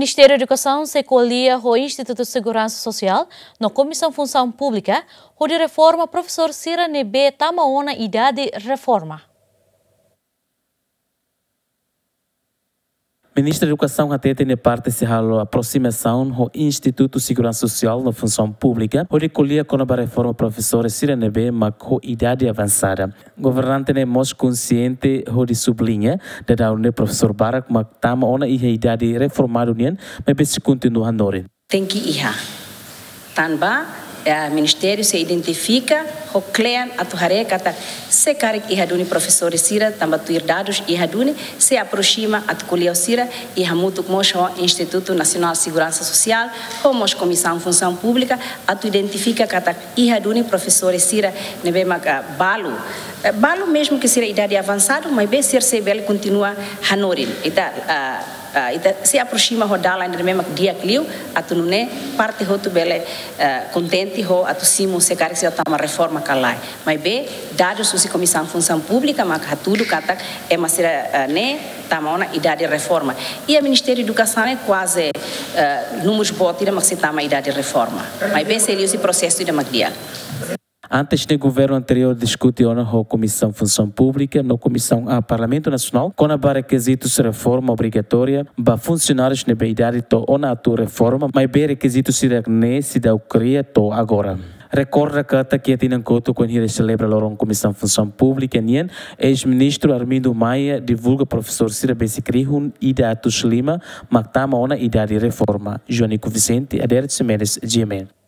Ministério da Educação se colia o Instituto de Segurança Social na Comissão Função Pública, onde reforma professor Sira Nebe tamaona idade reforma. Ministro da Educação até tem participado da aproximação do Instituto de Segurança Social na Função Pública, onde colhia com a reforma professora Sira Nebe, mas com idade avançada. O governante é mais consciente de sublinha da o professor Barak, mas tama ona e idade reformada mas se continua a nore. Tem que ir. Tanba o Ministério se identifica, o cliente atuare kata se carik ihaduni professor Sira tamba tuir dados ihaduni se aproxima atcolheu Sira e hamutuk mos o Instituto Nacional de Segurança Social ou mos Comissão Função Pública atu identifica kata ihaduni professor Sira nebe maka balu mesmo que seja idade avançada mas bem ser sebel continua hanorin se aproxima rodala ainda mesmo dia clio atu nune parte hotu bele contente ho atu simo se carik se tama reforma calai mas bem dados susi Comissão Função Pública mas tudo kata é mas ne tama idade reforma e o Ministério da Educação é quase números botira mas se tama idade reforma mas bem se ele esse processo de magdia. Antes do governo anterior discutiu na Comissão Função Pública, na Comissão a Parlamento Nacional, com a requisitos de reforma obrigatória para funcionários na idade ou na reforma, mas bem requisitos se dá o cria agora. Recorda que tem em conta quando ele celebra a Comissão Função Pública, ex-ministro Armindo Maia divulga professor Sira Besicrihun e da Lima, mas tama ona idade reforma. Joanico Vicente, Adérito Semenes, GMN.